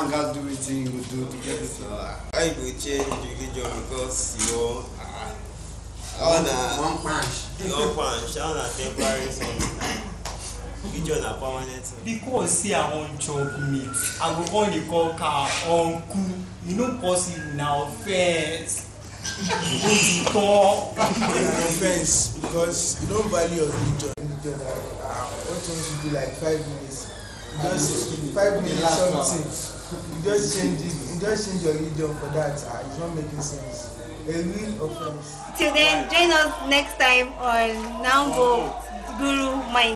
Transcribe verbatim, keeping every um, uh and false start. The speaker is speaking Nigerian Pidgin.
man can do it, he will do to get this. I will change religion because you know. I want one punch. One punch. I want a temporary thing. Religion are permanent. Because see I want job meet, I go on the call car uncle. You know possible now offense. Offense because you don't value your religion. Religion, uh, what you do like five minutes. You just five minutes something. You just change it. You just change your religion for that. Uh, it's not making sense. A real offense. Till then, join us next time on Now Go Guru Mind.